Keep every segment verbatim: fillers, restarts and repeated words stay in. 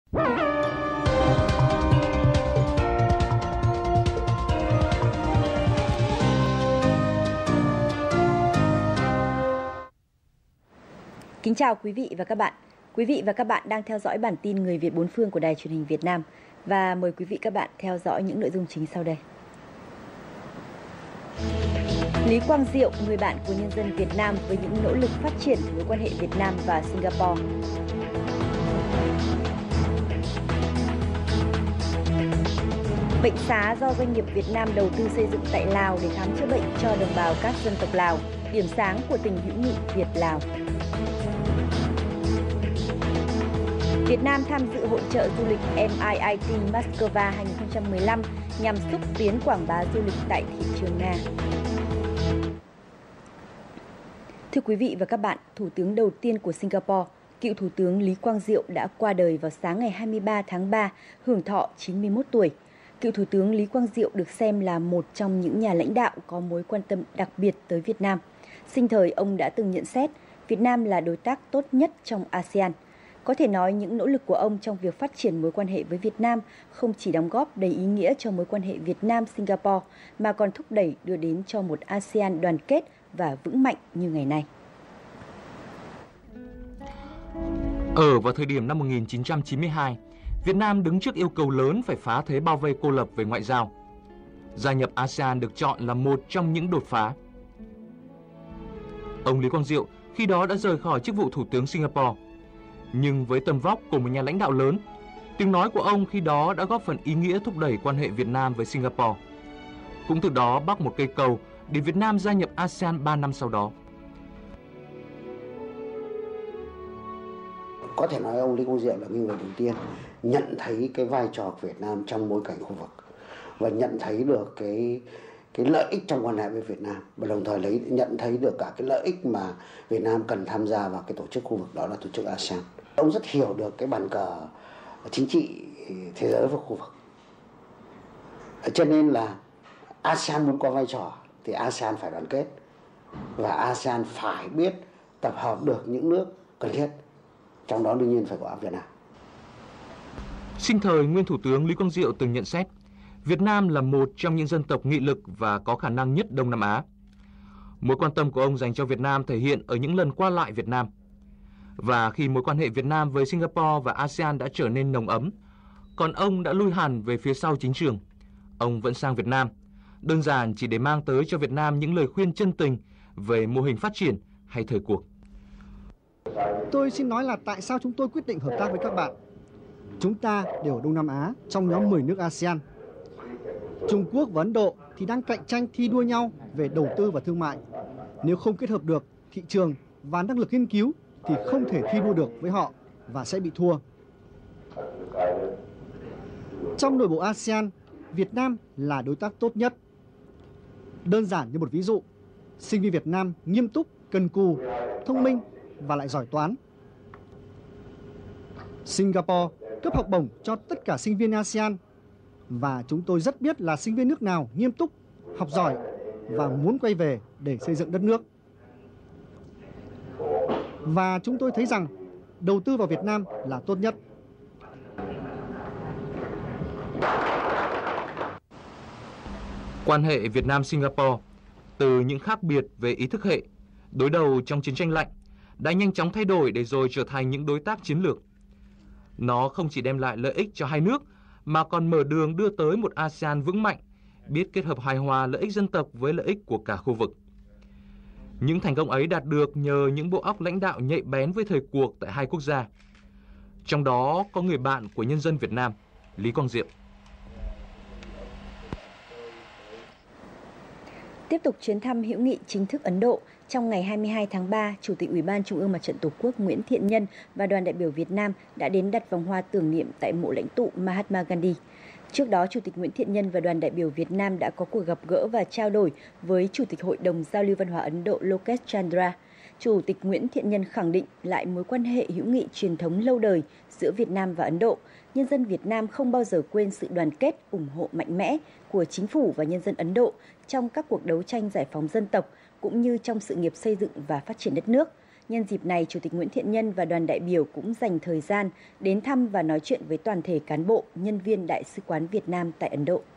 Kính chào quý vị và các bạn. Quý vị và các bạn đang theo dõi bản tin Người Việt bốn phương của Đài Truyền hình Việt Nam. Và mời quý vị các bạn theo dõi những nội dung chính sau đây. Lý Quang Diệu, người bạn của nhân dân Việt Nam với những nỗ lực phát triển mối quan hệ Việt Nam và Singapore. Bệnh xá do doanh nghiệp Việt Nam đầu tư xây dựng tại Lào để khám chữa bệnh cho đồng bào các dân tộc Lào, điểm sáng của tình hữu nghị Việt-Lào. Việt Nam tham dự hội chợ du lịch em i i tê Moscow hai không một lăm nhằm xúc tiến quảng bá du lịch tại thị trường Nga. Thưa quý vị và các bạn, Thủ tướng đầu tiên của Singapore, cựu Thủ tướng Lý Quang Diệu đã qua đời vào sáng ngày hai mươi ba tháng ba, hưởng thọ chín mươi mốt tuổi. Cựu Thủ tướng Lý Quang Diệu được xem là một trong những nhà lãnh đạo có mối quan tâm đặc biệt tới Việt Nam. Sinh thời, ông đã từng nhận xét Việt Nam là đối tác tốt nhất trong a sê an. Có thể nói những nỗ lực của ông trong việc phát triển mối quan hệ với Việt Nam không chỉ đóng góp đầy ý nghĩa cho mối quan hệ Việt Nam-Singapore mà còn thúc đẩy đưa đến cho một a sê an đoàn kết và vững mạnh như ngày nay. Ở vào thời điểm năm một nghìn chín trăm chín mươi hai, Việt Nam đứng trước yêu cầu lớn phải phá thế bao vây cô lập về ngoại giao. Gia nhập a sê an được chọn là một trong những đột phá. Ông Lý Quang Diệu khi đó đã rời khỏi chức vụ Thủ tướng Singapore. Nhưng với tầm vóc của một nhà lãnh đạo lớn, tiếng nói của ông khi đó đã góp phần ý nghĩa thúc đẩy quan hệ Việt Nam với Singapore. Cũng từ đó bắc một cây cầu để Việt Nam gia nhập a sê an ba năm sau đó. Có thể nói ông Lý Quang Diệu là người đầu tiên nhận thấy cái vai trò của Việt Nam trong bối cảnh khu vực và nhận thấy được cái cái lợi ích trong quan hệ với Việt Nam và đồng thời lấy nhận thấy được cả cái lợi ích mà Việt Nam cần tham gia vào cái tổ chức khu vực đó là tổ chức a sê an. Ông rất hiểu được cái bàn cờ chính trị thế giới và khu vực. Cho nên là a sê an muốn có vai trò thì a sê an phải đoàn kết và a sê an phải biết tập hợp được những nước cần thiết. Trong đó đương nhiên phải có Việt Nam. Sinh thời, nguyên Thủ tướng Lý Quang Diệu từng nhận xét Việt Nam là một trong những dân tộc nghị lực và có khả năng nhất Đông Nam Á. Mối quan tâm của ông dành cho Việt Nam thể hiện ở những lần qua lại Việt Nam. Và khi mối quan hệ Việt Nam với Singapore và a sê an đã trở nên nồng ấm, còn ông đã lui hẳn về phía sau chính trường. Ông vẫn sang Việt Nam, đơn giản chỉ để mang tới cho Việt Nam những lời khuyên chân tình về mô hình phát triển hay thời cuộc. Tôi xin nói là tại sao chúng tôi quyết định hợp tác với các bạn. Chúng ta đều ở Đông Nam Á trong nhóm mười nước a sê an. Trung Quốc và Ấn Độ thì đang cạnh tranh thi đua nhau về đầu tư và thương mại. Nếu không kết hợp được thị trường và năng lực nghiên cứu thì không thể thi đua được với họ và sẽ bị thua. Trong nội bộ a sê an, Việt Nam là đối tác tốt nhất. Đơn giản như một ví dụ, sinh viên Việt Nam nghiêm túc, cần cù, thông minh và lại giỏi toán. Singapore cấp học bổng cho tất cả sinh viên a sê an và chúng tôi rất biết là sinh viên nước nào nghiêm túc, học giỏi và muốn quay về để xây dựng đất nước. Và chúng tôi thấy rằng đầu tư vào Việt Nam là tốt nhất. Quan hệ Việt Nam-Singapore từ những khác biệt về ý thức hệ, đối đầu trong chiến tranh lạnh, đã nhanh chóng thay đổi để rồi trở thành những đối tác chiến lược. Nó không chỉ đem lại lợi ích cho hai nước, mà còn mở đường đưa tới một a sê an vững mạnh, biết kết hợp hài hòa lợi ích dân tộc với lợi ích của cả khu vực. Những thành công ấy đạt được nhờ những bộ óc lãnh đạo nhạy bén với thời cuộc tại hai quốc gia. Trong đó có người bạn của nhân dân Việt Nam, Lý Quang Diệu. Tiếp tục chuyến thăm hữu nghị chính thức Ấn Độ, trong ngày hai mươi hai tháng ba, Chủ tịch Ủy ban Trung ương Mặt trận Tổ quốc Nguyễn Thiện Nhân và đoàn đại biểu Việt Nam đã đến đặt vòng hoa tưởng niệm tại mộ lãnh tụ Mahatma Gandhi. Trước đó, Chủ tịch Nguyễn Thiện Nhân và đoàn đại biểu Việt Nam đã có cuộc gặp gỡ và trao đổi với Chủ tịch Hội đồng Giao lưu Văn hóa Ấn Độ Lokesh Chandra. Chủ tịch Nguyễn Thiện Nhân khẳng định lại mối quan hệ hữu nghị truyền thống lâu đời giữa Việt Nam và Ấn Độ. Nhân dân Việt Nam không bao giờ quên sự đoàn kết, ủng hộ mạnh mẽ của chính phủ và nhân dân Ấn Độ trong các cuộc đấu tranh giải phóng dân tộc, cũng như trong sự nghiệp xây dựng và phát triển đất nước. Nhân dịp này, Chủ tịch Nguyễn Thiện Nhân và đoàn đại biểu cũng dành thời gian đến thăm và nói chuyện với toàn thể cán bộ, nhân viên Đại sứ quán Việt Nam tại Ấn Độ.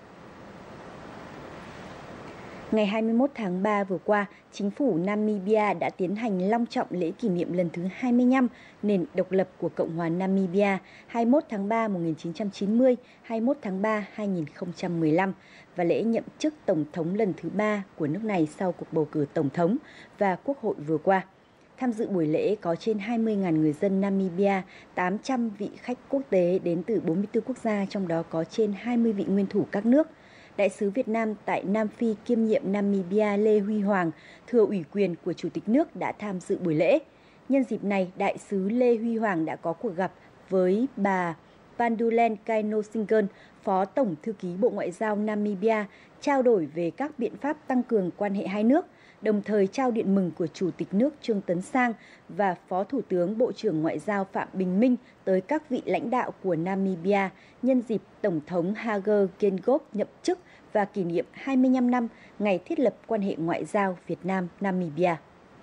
Ngày hai mươi mốt tháng ba vừa qua, chính phủ Namibia đã tiến hành long trọng lễ kỷ niệm lần thứ hai mươi lăm nền độc lập của Cộng hòa Namibia hai mươi mốt tháng ba năm một nghìn chín trăm chín mươi, hai mươi mốt tháng ba năm hai nghìn không trăm mười lăm và lễ nhậm chức Tổng thống lần thứ ba của nước này sau cuộc bầu cử Tổng thống và Quốc hội vừa qua. Tham dự buổi lễ có trên hai mươi nghìn người dân Namibia, tám trăm vị khách quốc tế đến từ bốn mươi tư quốc gia, trong đó có trên hai mươi vị nguyên thủ các nước. Đại sứ Việt Nam tại Nam Phi kiêm nhiệm Namibia Lê Huy Hoàng, thừa ủy quyền của Chủ tịch nước đã tham dự buổi lễ. Nhân dịp này, Đại sứ Lê Huy Hoàng đã có cuộc gặp với bà Vandulen Kainosingen, Phó Tổng Thư ký Bộ Ngoại giao Namibia, trao đổi về các biện pháp tăng cường quan hệ hai nước, đồng thời trao điện mừng của Chủ tịch nước Trương Tấn Sang và Phó Thủ tướng Bộ trưởng Ngoại giao Phạm Bình Minh tới các vị lãnh đạo của Namibia nhân dịp Tổng thống Hage Geingob nhậm chức và kỷ niệm hai mươi lăm năm ngày thiết lập quan hệ ngoại giao Việt Nam-Namibia.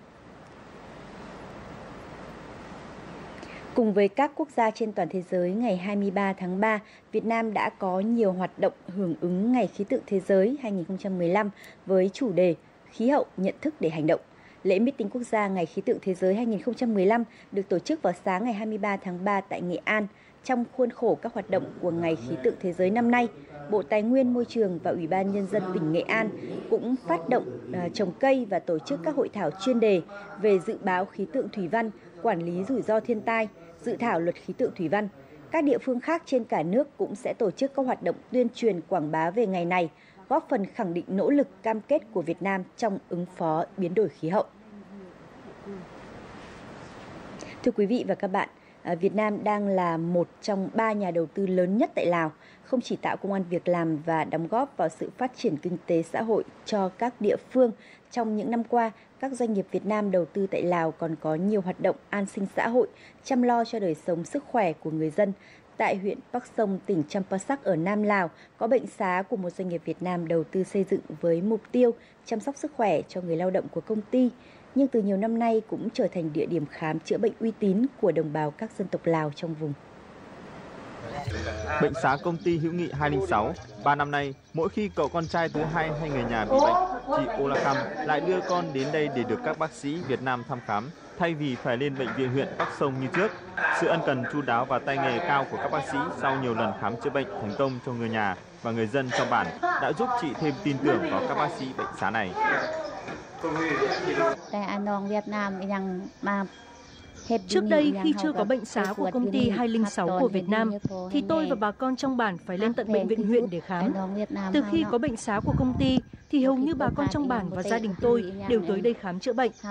Cùng với các quốc gia trên toàn thế giới, ngày hai mươi ba tháng ba, Việt Nam đã có nhiều hoạt động hưởng ứng Ngày Khí tượng Thế giới hai nghìn không trăm mười lăm với chủ đề Khí hậu, nhận thức để hành động. Lễ meeting quốc gia Ngày Khí tượng Thế giới hai nghìn không trăm mười lăm được tổ chức vào sáng ngày hai mươi ba tháng ba tại Nghệ An. Trong khuôn khổ các hoạt động của Ngày Khí tượng Thế giới năm nay, Bộ Tài nguyên Môi trường và Ủy ban Nhân dân tỉnh Nghệ An cũng phát động uh, trồng cây và tổ chức các hội thảo chuyên đề về dự báo khí tượng thủy văn, quản lý rủi ro thiên tai, dự thảo luật khí tượng thủy văn. Các địa phương khác trên cả nước cũng sẽ tổ chức các hoạt động tuyên truyền quảng bá về ngày này, góp phần khẳng định nỗ lực cam kết của Việt Nam trong ứng phó biến đổi khí hậu. Thưa quý vị và các bạn, Việt Nam đang là một trong ba nhà đầu tư lớn nhất tại Lào, không chỉ tạo công ăn việc làm và đóng góp vào sự phát triển kinh tế xã hội cho các địa phương. Trong những năm qua, các doanh nghiệp Việt Nam đầu tư tại Lào còn có nhiều hoạt động an sinh xã hội, chăm lo cho đời sống sức khỏe của người dân. Tại huyện Bắc Sông, tỉnh Champasak ở Nam Lào, có bệnh xá của một doanh nghiệp Việt Nam đầu tư xây dựng với mục tiêu chăm sóc sức khỏe cho người lao động của công ty, nhưng từ nhiều năm nay cũng trở thành địa điểm khám chữa bệnh uy tín của đồng bào các dân tộc Lào trong vùng. Bệnh xá công ty hữu nghị hai không sáu, ba năm nay, mỗi khi cậu con trai thứ hai hay người nhà bị bệnh, chị Olakam lại đưa con đến đây để được các bác sĩ Việt Nam thăm khám, thay vì phải lên bệnh viện huyện Bắc Sông như trước. Sự ân cần chu đáo và tay nghề cao của các bác sĩ sau nhiều lần khám chữa bệnh thành công cho người nhà và người dân trong bản đã giúp chị thêm tin tưởng vào các bác sĩ bệnh xá này. Trước đây, khi chưa có bệnh xá của công ty hai không sáu của Việt Nam, thì tôi và bà con trong bản phải lên tận bệnh viện huyện để khám. Từ khi có bệnh xá của công ty, thì hầu như bà con trong bản và gia đình tôi đều tới đây khám chữa bệnh.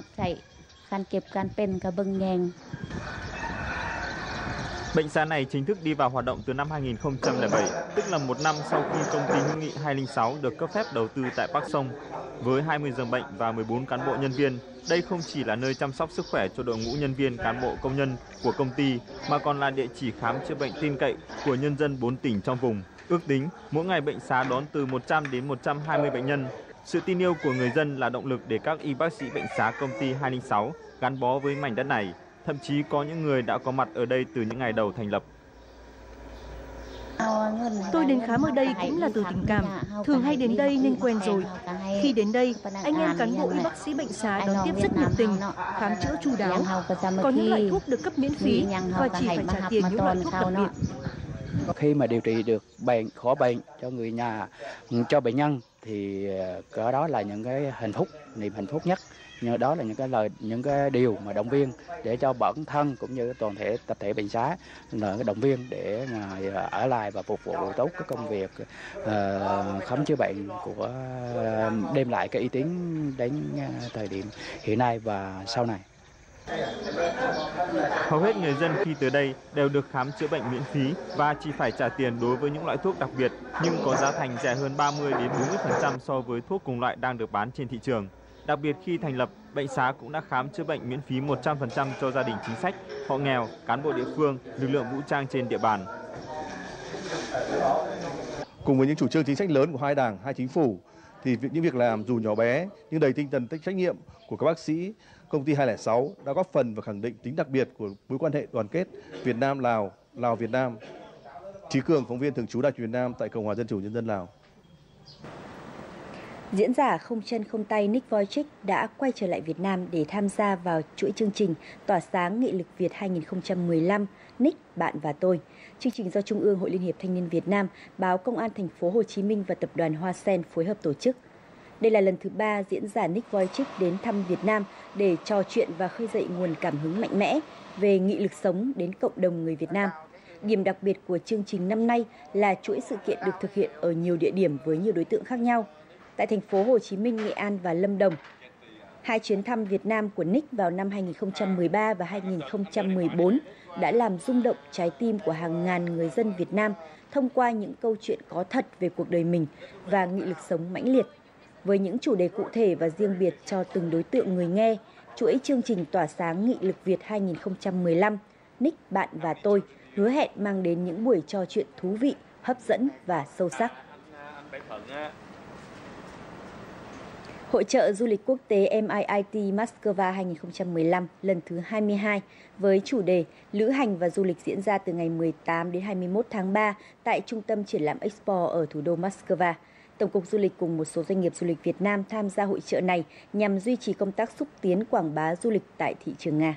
Bệnh xá này chính thức đi vào hoạt động từ năm hai nghìn không trăm lẻ bảy, tức là một năm sau khi công ty hữu nghị hai không sáu được cấp phép đầu tư tại Bắc Sông. Với hai mươi giường bệnh và mười bốn cán bộ nhân viên, đây không chỉ là nơi chăm sóc sức khỏe cho đội ngũ nhân viên cán bộ công nhân của công ty, mà còn là địa chỉ khám chữa bệnh tin cậy của nhân dân bốn tỉnh trong vùng. Ước tính, mỗi ngày bệnh xá đón từ một trăm đến một trăm hai mươi bệnh nhân. Sự tin yêu của người dân là động lực để các y bác sĩ bệnh xá công ty hai không sáu gắn bó với mảnh đất này. Thậm chí có những người đã có mặt ở đây từ những ngày đầu thành lập. Tôi đến khám ở đây cũng là từ tình cảm, thường hay đến đây nên quen rồi. Khi đến đây, anh em cán bộ y bác sĩ bệnh xá đón tiếp rất nhiệt tình, khám chữa chu đáo. Có những loại thuốc được cấp miễn phí và chỉ phải trả tiền những loại thuốc đặc biệt. Khi mà điều trị được bệnh, khỏi bệnh cho người nhà, cho bệnh nhân thì có đó là những cái hạnh phúc, niềm hạnh phúc nhất. Nhưng đó là những cái lời, những cái điều mà động viên để cho bản thân cũng như toàn thể tập thể bệnh xá là cái động viên để mà ở lại và phục vụ tốt cái công việc uh, khám chữa bệnh của uh, đem lại cái uy tín đến uh, thời điểm hiện nay và sau này. Hầu hết người dân khi tới đây đều được khám chữa bệnh miễn phí và chỉ phải trả tiền đối với những loại thuốc đặc biệt, nhưng có giá thành rẻ hơn ba mươi đến bốn mươi phần trăm so với thuốc cùng loại đang được bán trên thị trường. Đặc biệt khi thành lập, bệnh xá cũng đã khám chữa bệnh miễn phí một trăm phần trăm cho gia đình chính sách, hộ nghèo, cán bộ địa phương, lực lượng vũ trang trên địa bàn. Cùng với những chủ trương chính sách lớn của hai đảng, hai chính phủ, thì những việc làm dù nhỏ bé nhưng đầy tinh thần trách nhiệm của các bác sĩ công ty hai không sáu đã góp phần và khẳng định tính đặc biệt của mối quan hệ đoàn kết Việt Nam Lào, Lào Việt Nam. Chí Cường, phóng viên thường trú Đài Truyền hình Việt Nam tại Cộng hòa Dân chủ Nhân dân Lào. Diễn giả không chân không tay Nick Vujicic đã quay trở lại Việt Nam để tham gia vào chuỗi chương trình Tỏa sáng nghị lực Việt hai không một lăm Nick, bạn và tôi. Chương trình do Trung ương Hội Liên hiệp Thanh niên Việt Nam, Báo Công an Thành phố Hồ Chí Minh và Tập đoàn Hoa Sen phối hợp tổ chức. Đây là lần thứ ba diễn giả Nick Vujicic đến thăm Việt Nam để trò chuyện và khơi dậy nguồn cảm hứng mạnh mẽ về nghị lực sống đến cộng đồng người Việt Nam. Điểm đặc biệt của chương trình năm nay là chuỗi sự kiện được thực hiện ở nhiều địa điểm với nhiều đối tượng khác nhau. Tại thành phố Hồ Chí Minh, Nghệ An và Lâm Đồng. Hai chuyến thăm Việt Nam của Nick vào năm hai không một ba và hai không một bốn đã làm rung động trái tim của hàng ngàn người dân Việt Nam thông qua những câu chuyện có thật về cuộc đời mình và nghị lực sống mãnh liệt. Với những chủ đề cụ thể và riêng biệt cho từng đối tượng người nghe, chuỗi chương trình Tỏa sáng nghị lực Việt hai không một lăm Nick, bạn và tôi hứa hẹn mang đến những buổi trò chuyện thú vị, hấp dẫn và sâu sắc. Hội chợ du lịch quốc tế em i i tê Moscow hai không một lăm lần thứ hai mươi hai với chủ đề Lữ hành và du lịch diễn ra từ ngày mười tám đến hai mươi mốt tháng ba tại Trung tâm Triển lãm Expo ở thủ đô Moscow. Tổng cục Du lịch cùng một số doanh nghiệp du lịch Việt Nam tham gia hội chợ này nhằm duy trì công tác xúc tiến quảng bá du lịch tại thị trường Nga.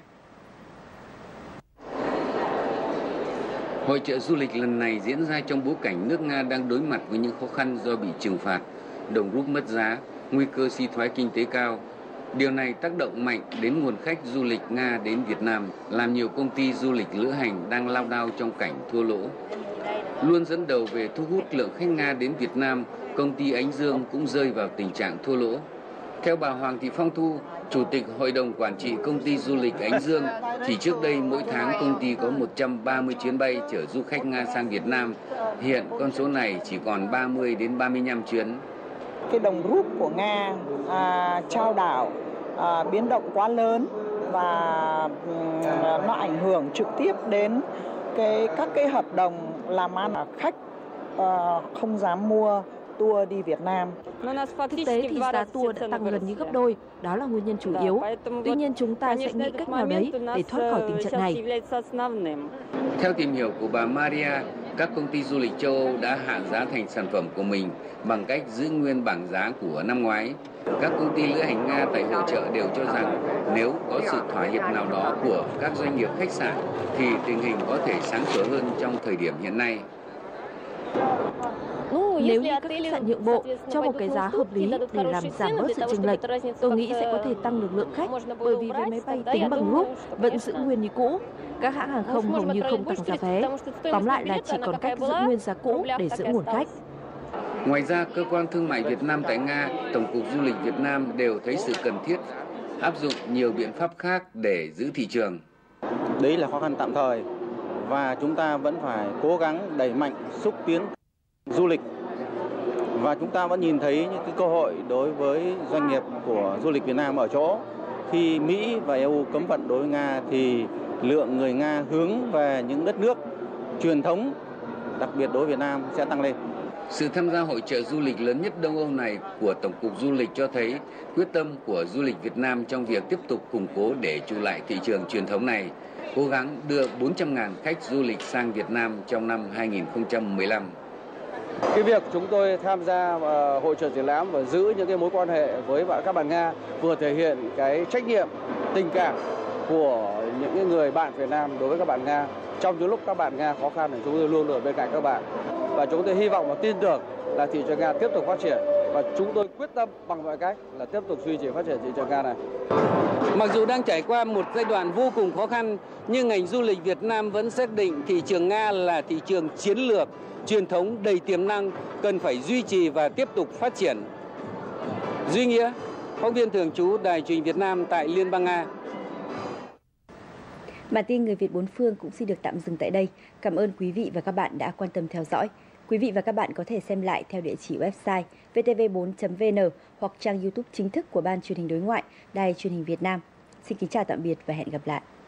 Hội chợ du lịch lần này diễn ra trong bối cảnh nước Nga đang đối mặt với những khó khăn do bị trừng phạt, đồng rúp mất giá, nguy cơ suy thoái kinh tế cao. Điều này tác động mạnh đến nguồn khách du lịch Nga đến Việt Nam, làm nhiều công ty du lịch lữ hành đang lao đao trong cảnh thua lỗ. Luôn dẫn đầu về thu hút lượng khách Nga đến Việt Nam, công ty Ánh Dương cũng rơi vào tình trạng thua lỗ. Theo bà Hoàng Thị Phong Thu, Chủ tịch Hội đồng Quản trị Công ty Du lịch Ánh Dương, thì trước đây mỗi tháng công ty có một trăm ba mươi chuyến bay chở du khách Nga sang Việt Nam. Hiện con số này chỉ còn ba mươi đến ba mươi lăm chuyến. Cái đồng rúp của Nga à, trao đảo à, biến động quá lớn và à, nó ảnh hưởng trực tiếp đến cái các cái hợp đồng làm ăn. Khách à, không dám mua tour đi Việt Nam. Thực tế thì giá tour đã tăng gần như gấp đôi, đó là nguyên nhân chủ yếu. Tuy nhiên chúng ta sẽ nghĩ cách nào đấy để thoát khỏi tình trạng này. Theo tìm hiểu của bà Maria, các công ty du lịch châu Âu đã hạ giá thành sản phẩm của mình bằng cách giữ nguyên bảng giá của năm ngoái. Các công ty lữ hành Nga tại hội chợ đều cho rằng nếu có sự thỏa hiệp nào đó của các doanh nghiệp khách sạn thì tình hình có thể sáng sủa hơn trong thời điểm hiện nay. Nếu như các khách sạn nhượng bộ cho một cái giá hợp lý để làm giảm bớt sự chênh lệch, tôi nghĩ sẽ có thể tăng được lượng khách, bởi vì vé máy bay tính bằng rúp vẫn giữ nguyên như cũ. Các hãng hàng không hầu như không tăng giá vé. Tóm lại là chỉ còn cách giữ nguyên giá cũ để giữ nguồn khách. Ngoài ra, Cơ quan Thương mại Việt Nam tại Nga, Tổng cục Du lịch Việt Nam đều thấy sự cần thiết áp dụng nhiều biện pháp khác để giữ thị trường. Đấy là khó khăn tạm thời và chúng ta vẫn phải cố gắng đẩy mạnh xúc tiến du lịch. Và chúng ta vẫn nhìn thấy những cái cơ hội đối với doanh nghiệp của du lịch Việt Nam ở chỗ khi Mỹ và e u cấm vận đối với Nga thì lượng người Nga hướng về những đất nước truyền thống, đặc biệt đối với Việt Nam sẽ tăng lên. Sự tham gia hội chợ du lịch lớn nhất Đông Âu này của Tổng cục Du lịch cho thấy quyết tâm của du lịch Việt Nam trong việc tiếp tục củng cố để trụ lại thị trường truyền thống này, cố gắng đưa bốn trăm nghìn khách du lịch sang Việt Nam trong năm hai không một lăm. Cái việc chúng tôi tham gia hội chợ triển lãm và giữ những cái mối quan hệ với các bạn Nga vừa thể hiện cái trách nhiệm, tình cảm của những người bạn Việt Nam đối với các bạn Nga. Trong những lúc các bạn Nga khó khăn thì chúng tôi luôn ở bên cạnh các bạn. Và chúng tôi hy vọng và tin tưởng là thị trường Nga tiếp tục phát triển. Và chúng tôi quyết tâm bằng mọi cách là tiếp tục duy trì phát triển thị trường Nga này. Mặc dù đang trải qua một giai đoạn vô cùng khó khăn, nhưng ngành du lịch Việt Nam vẫn xác định thị trường Nga là thị trường chiến lược, truyền thống đầy tiềm năng, cần phải duy trì và tiếp tục phát triển. Duy Nghĩa, phóng viên thường trú Đài Truyền hình Việt Nam tại Liên bang Nga. Bản tin Người Việt bốn phương cũng xin được tạm dừng tại đây. Cảm ơn quý vị và các bạn đã quan tâm theo dõi. Quý vị và các bạn có thể xem lại theo địa chỉ website v t v bốn chấm v n hoặc trang YouTube chính thức của Ban Truyền hình Đối ngoại, Đài Truyền hình Việt Nam. Xin kính chào tạm biệt và hẹn gặp lại.